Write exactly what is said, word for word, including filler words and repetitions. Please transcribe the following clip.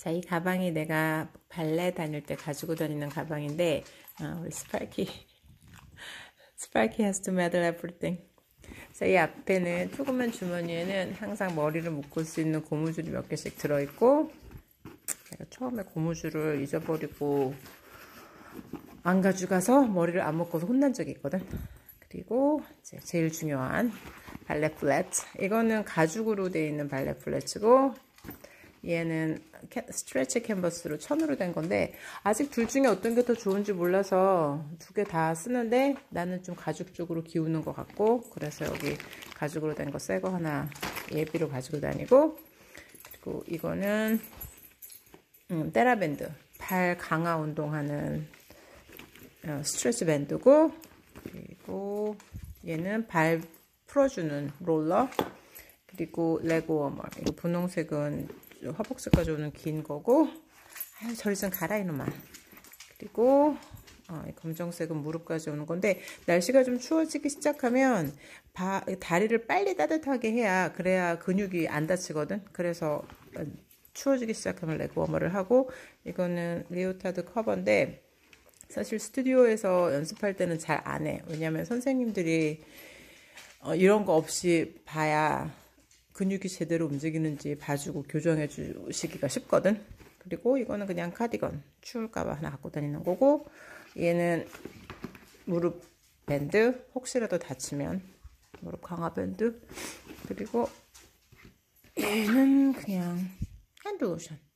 자, 이 가방이 내가 발레 다닐 때 가지고 다니는 가방인데, 어, 우리 스파이키, 스파이키 has to meddle everything. 자, 이 앞에는 조그만 주머니에는 항상 머리를 묶을 수 있는 고무줄이 몇 개씩 들어있고, 제가 처음에 고무줄을 잊어버리고 안 가져가서 머리를 안 묶어서 혼난 적이 있거든. 그리고 이제 제일 중요한 발레 플랫. 이거는 가죽으로 되어 있는 발레 플랫이고, 얘는 스트레치 캔버스로 천으로 된 건데 아직 둘 중에 어떤 게 더 좋은지 몰라서 두 개 다 쓰는데 나는 좀 가죽 쪽으로 기우는 것 같고, 그래서 여기 가죽으로 된 거 새 거 하나 예비로 가지고 다니고, 그리고 이거는 음, 테라밴드, 발 강화 운동하는 어, 스트레치 밴드고, 그리고 얘는 발 풀어주는 롤러, 그리고 레그 워머. 이거 분홍색은 화복색까지 오는 긴 거고, 아유 저리 좀 가라 이놈아. 그리고 어, 이 검정색은 무릎까지 오는 건데, 날씨가 좀 추워지기 시작하면 바, 다리를 빨리 따뜻하게 해야, 그래야 근육이 안 다치거든. 그래서 추워지기 시작하면 레그 워머를 하고, 이거는 리오타드 커버인데 사실 스튜디오에서 연습할 때는 잘 안 해. 왜냐면 선생님들이 어, 이런 거 없이 봐야 근육이 제대로 움직이는지 봐주고 교정해 주시기가 쉽거든. 그리고 이거는 그냥 카디건, 추울까봐 하나 갖고 다니는 거고, 얘는 무릎 밴드, 혹시라도 다치면 무릎 강화 밴드, 그리고 얘는 그냥 핸드 로션.